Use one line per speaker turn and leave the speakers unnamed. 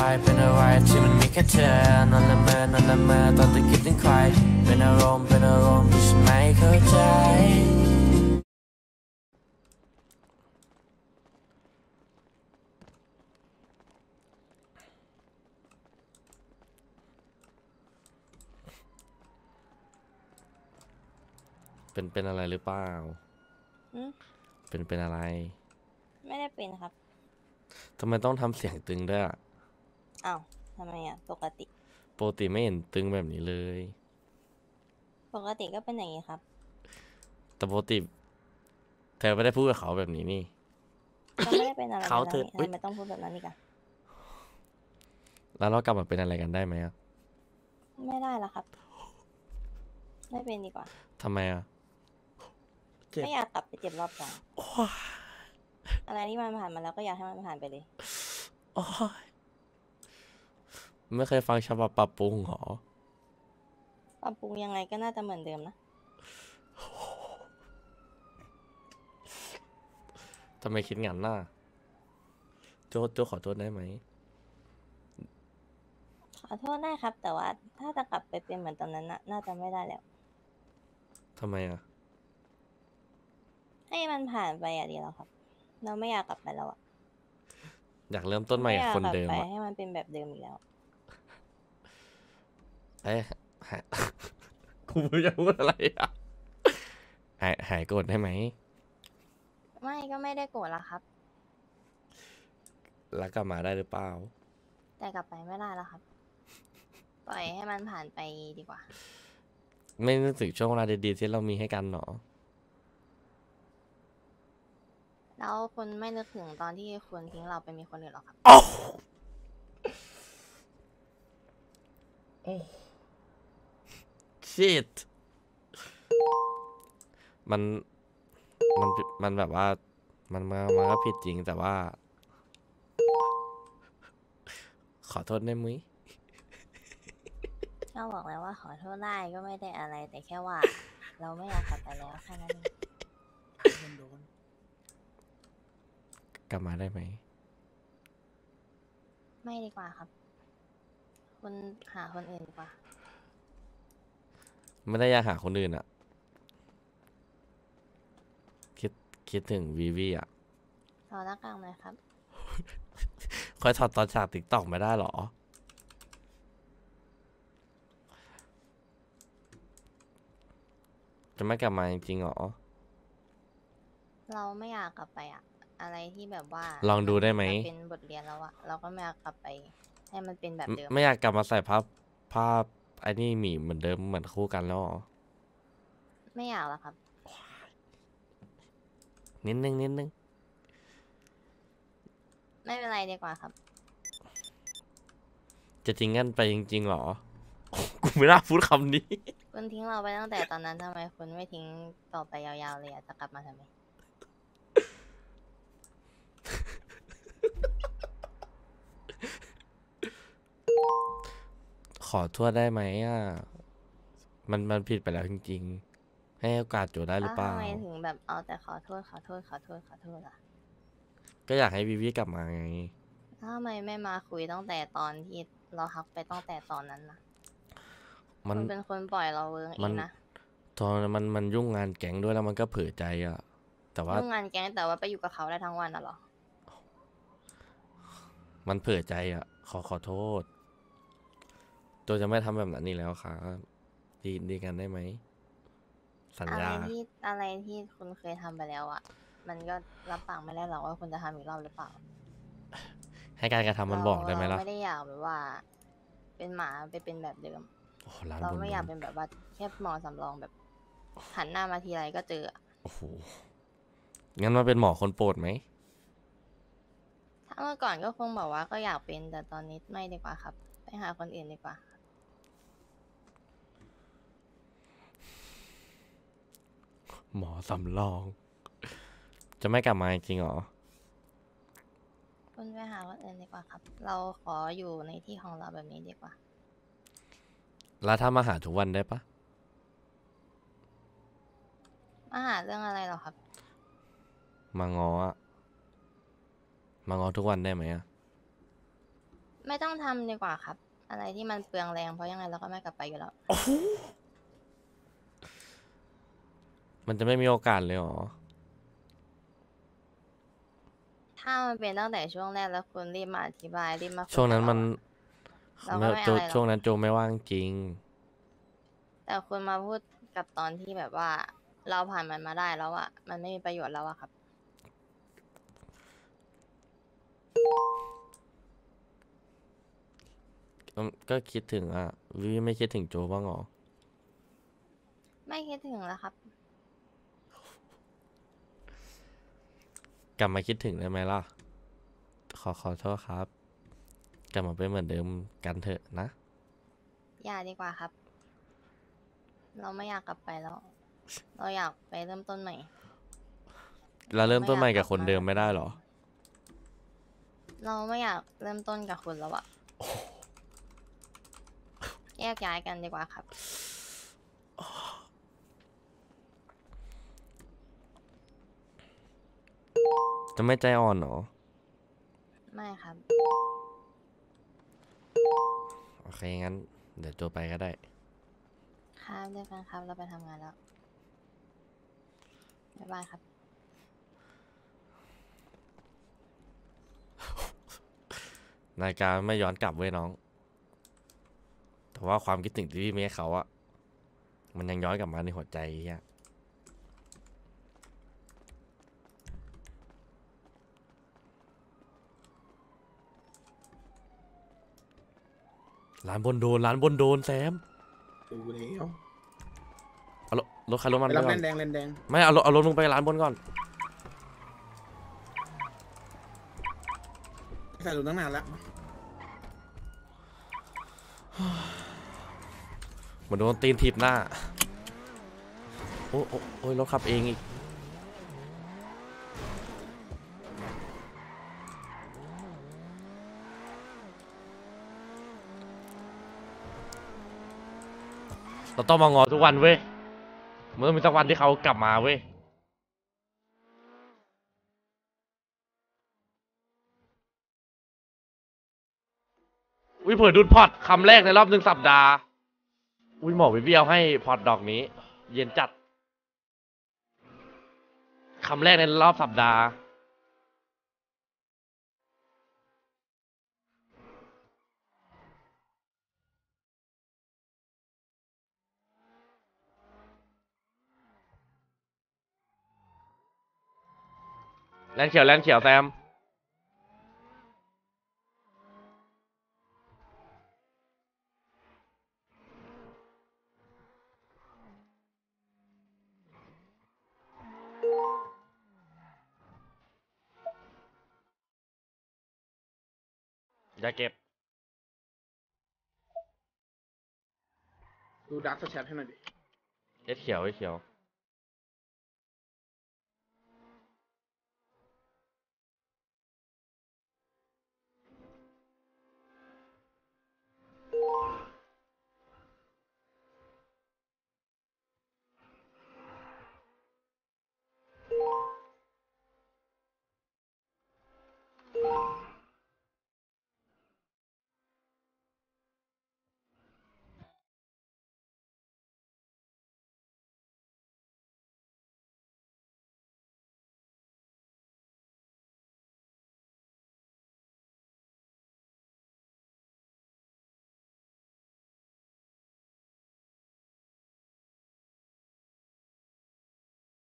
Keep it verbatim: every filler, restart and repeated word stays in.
เป็นอะไรที่มันมีแค่เธอนอนละเมอนอนละเมอตอนที่คิดถึงใครเป็นอารมณ์เป็นอารมณ์ที่ฉันไม่เข้าใจเป็นเป็นอะไรหรือเปล่าเป็นเป็นอะไร
ไม่ได้เป็นครับ
ทำไมต้องทำเสียงตึงด้วยอ่ะ
อ้าวทำไมอ่ะปกติ
ปกติไม่เห็นตึงแบบนี้เลย
ปกติก็เป็นอย่างนี้ครับ
แต่ปกติเธอไม่ได้พูดกับเขาแบบนี้นี่
ก็ไม่ได้เป็นอะไร
เขา
แบบ
เธอ
นั้นนี่ทำไมต้องพูดแบบนั้นอีกอะ
แล้วเรากลับมาเป็นอะไรกันได้ไหมอ่ะ
ไม่ได้ละครับไม่เป็นดีกว่า
ทำไมอ่ะ
ไม่อยากกลับไปเจ็บรอบสองอะไรที่มันผ่านมาแล้วก็อยากให้มันผ่านไปเลย
โอ้ยไม่เคยฟังฉบับปรับปรุงหรอ
ปรับปรุงยังไงก็น่าจะเหมือนเดิมนะ
ทำไมคิดงั้นน่ะโจโจขอโทษได้ไหม
ขอโทษได้ครับ แต่ว่าถ้าจะกลับไปเป็นเหมือนตอนนั้นน่ะน่าจะไม่ได้แล้ว
ทำไมอ่ะ
ให้มันผ่านไปอ่ะดีแล้วครับเราไม่อยากกลับไปแล้วอ่ะ
อยากเริ่มต้นใหม่
ไม่อยาก
กับคน
กลับไป
เดิมอ่ะ
ให้มันเป็นแบบเดิมอีกแล้ว
เอ้ยหาย กูไม่อยากพูดอะไรอ่ะหายหายโกรธได้ไหม
ไม่ก็ไม่ได้โกรธละครับ
แล้วกลับมาได้หรือเปล่า
แต่กลับไปไม่ได้แล้วครับปล่อยให้มันผ่านไปดีกว่า
ไม่นึกถึงช่วงเวลาดีๆที่เรามีให้กันหรอ
แล้วคุณไม่นึกถึงตอนที่คุณทิ้งเราไปมีคนอื่นหรอครับ
โอ้ shit มันมันมันแบบว่ามันมามันก็ผิดจริงแต่ว่า ขอโทษได้มั้ย
ก็บอกแล้วว่าขอโทษได้ก็ไม่ได้อะไรแต่แค่ว่า เราไม่อยากกลับไปแล้วแค่นั้นเอง
กลับมาได้ไหม
ไม่ดีกว่าครับคุณหาคนอื่นดีกว่า
ไม่ได้อยากหาคนอื่นอะคิดคิดถึงวีวีอะ
ถอดหน้ากากหน่อยครับ
ค่อยถอดตอนฉากติ๊กต็อกไม่ได้หรอจะไม่กลับมาจริงๆหรอ
เราไม่อยากกลับไปอะอะไรที่แบบว่า
ลองดูได้ไหม
เป็นบทเรียนแล้วอะเราก็ไม่อยากกลับไปให้มันเป็นแบบเดิม
ไม่อยากกลับมาใส่ภาพภาพไอ้นี่หมีเหมือนเดิมเหมือนคู่กันแล้วหรอ
ไม่อยากแล้วครับ
นิดนึงนิดนึง
ไม่เป็นไรดีกว่าครับ
จะทิ้งกันไปจริงๆหรอกูไม่น่าพูดคำนี้
คุณทิ้งเราไปตั้งแต่ตอนนั้นทำไมคุณไม่ทิ้งต่อไปยาวๆเลยอะจะกลับมาทำไม
ขอโทษได้ไหมอ่ะมันมันผิดไปแล้วจริงๆให้โอกาสโจได้หรือเปล่า
แล้วทำไมถึงแบบเอาแต่ขอโทษขอโทษขอโทษขอโทษล่ะ
ก็อยากให้วีวีกลับมาไง
ทำไมไม่มาคุยตั้งแต่ตอนที่เราฮักไปตั้งแต่ตอนนั้นนะ
มัน
คุณเป็นคนปล่อยเราเวิร์งเอ
มัน
งนะ
ตอนนั้นมันมันยุ่งงานแก๊งด้วยแล้วมันก็เผลอใจอ่ะแต่ว่า
ยุ่งงานแก๊งแต่ว่าไปอยู่กับเขาได้ทั้งวันน่ะเหรอ
มันเผลอใจอ่ะขอขอโทษโจจะไม่ทำแบบนั้นนี่แล้วครับดีดีกันได้ไหมสัญ
อะไร
ญา
ที่อะไรที่คุณเคยทำไปแล้วอะมันก็รับปากไม่ได้หรอกว่าคุณจะทำอีกรอบหรือเปล่า
ให้การกระทำมัน
เรา
บอกได้ไหม
เรา
ล่ะ
ไม่ได้อยากแบบว่า เป็นหมาไปเป็นแบบเดิม
โอ้โหร้าน
เรา
บน
ไม่
โด
อยาก
น
เป็นแบบว่าแค่หมอสำรองแบบหันหน้ามาทีไรก็เจออะ
โอ้โหงั้นมาเป็นหมอคนโปรดไหม
ถ้าเมื่อก่อนก็คงบอกว่าก็อยากเป็นแต่ตอนนี้ไม่ดีกว่าครับไปหาคนอื่นดีกว่า
หมอสำรอง จะไม่กลับมาจริงเหรอ
คุณไปหาคนอื่นดีกว่าครับ เราขออยู่ในที่ของเราแบบนี้ดีกว่า
แล้วถ้ามาหาทุกวันได้ปะ
มาหาเรื่องอะไรหรอครับ
มางออะมางอทุกวันได้ไหมอะ
ไม่ต้องทำดีกว่าครับ อะไรที่มันเปลืองแรงเพราะยังไงเราก็ไม่กลับไปอยู่แล้ว
โอ้โหมันจะไม่มีโอกาสเลยเหรอ
ถ้ามันเป็นตั้งแต่ช่วงแรกแล้วคุณรีบมาอธิบายรีบมาคุย
ช่วง
กั
นั้
บ
น
เรา
มัน
อะเราก็
ไม่
ไม่
โจ
อะไรหร
ช่ว
อง ก
นั้นโจไม่ว่างจริง
แต่คุณมาพูดกับตอนที่แบบว่า เราผ่านมันมาได้แล้วอะมันไม่มีประโยชน์แล้วอะครับ
ก็ก็คิดถึงอ่ะวิไม่คิดถึงโจบ้างเหรอ
ไม่คิดถึงแล้วครับ
กลับมาคิดถึงได้ไหมล่ะ ขอขอโทษครับ กลับมาเป็นเหมือนเดิมกันเถอะนะ
อย่าดีกว่าครับ เราไม่อยากกลับไปแล้ว เราอยากไปเริ่มต้นใหม่
เราเริ่มต้นใหม่
ไอยา
กับคนเดิมไม่ได้เหรอ
เราไม่อยากเริ่มต้นกับคุณแล้วอะแยกย้ายกันดีกว่าครับ
จะไม่ใจอ่อนเหรอ
ไม่ครับ
โอเค งั้น เดี๋ยวโจไปก็ได้
ครับเดียวกันครับ เราไปทำงานแล้ว บ๊ายบายครับ
นาฬิกาไม่ย้อนกลับเว้ยน้อง แต่ว่าความคิดถึงที่พี่มีให้เขาอะมันยังย้อนกลับมาในหัวใจเฮียร้านบนโดนร้านบนโดนแซม
ดูแล้ว
เอารถรถใครรถมัน
ไป
ไป
รับ
ก่
เล
อน
นแดงเลนแดง
ไม่เอารถเอารถมึงไปร้านบนก่อน
ใส่ถุงตั้งนานแล้ว
เหมือนโดนตีนถีบหน้า โอ้โอ้โอ้ยรถขับเองอีก เราต้องมางอทุกวันเว้ยมันต้องมีสักวันที่เขากลับมาเว้ย อุ้ยเผื่อดูดพอดคำแรกในรอบหนึ่งสัปดาห์ อุ้ยหมอวิเวียวให้พอดดอกนี้ เย็นจัดคำแรกในรอบสัปดาห์ แลนเขียวแลนเขียวแซม อย่าเก็บ
ดูดักสแชทให้หน่อยดิ
เอสเขียวเอสเขียว